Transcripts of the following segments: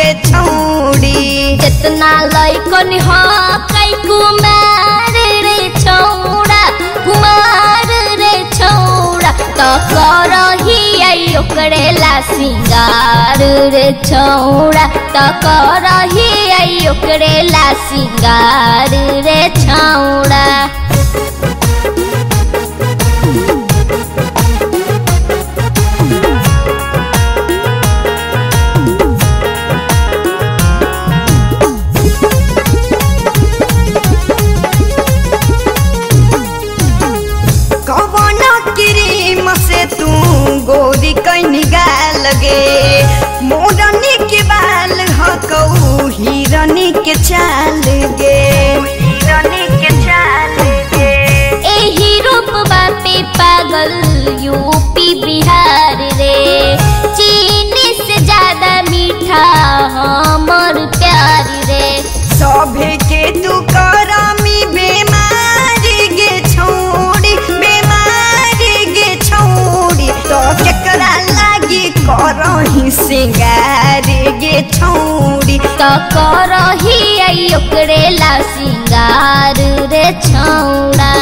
छौड़ी। जितना लइकन ह कई कुमार रे छौड़ा, कुमार रे छौड़ा तो करही आई ओकरे ला सिंगार रे छौड़ा, तो करही आई ओकरे ला सिंगार रे छौड़ा। तू गोरी कहीं गाल गे, मोरनी के बाल हकऊ हिरनी के चाल गे, हिरनी के चाल गे। एही रूप बापे पागल यूपी बिहार रे, चीनी से ज्यादा मीठा हमर प्यार रे। सभे के तू करमी बेमारी गे छौड़ी, बेमारी गे छौड़ी तो केकरा लागी करही सिंगार गे छौड़ी, तो करही आई ओकरे ला सिंगार रे छौड़ा।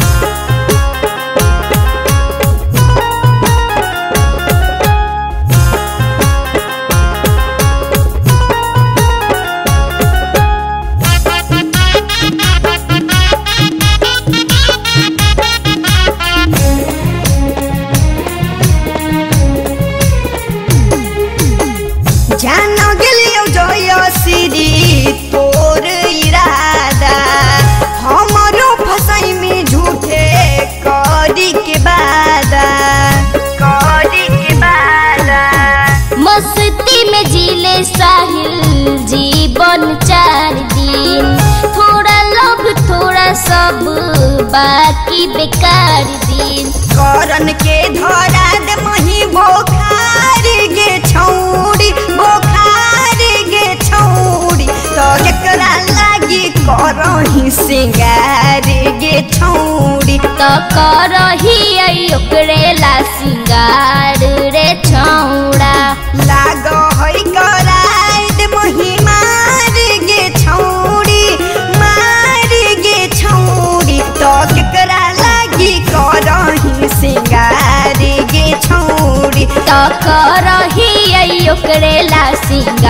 जान गेलियो जय श्री तोर इरादा, हमरो फसाई में झूठे करी के वादा, करी के वादा। मस्ती में जिले साहिल जीवन 4 दिन, थोड़ा लोभ थोड़ा सब बाकी बेकार दिन। करन के धरा दे मही बोखार गे छौड़ी, बोखार गे छौड़ी तो केकरा लागी करही सिंगार गे छौड़ी, तो करही आई ओकरे ला सिंगार रे छौड़ा। लाग है कराइद मही मार गे छौड़ी, मार गे छौड़ी तो केकरा लागी करही सिंगार गे छौड़ी, तो करही आई ओकरे ला सिंगार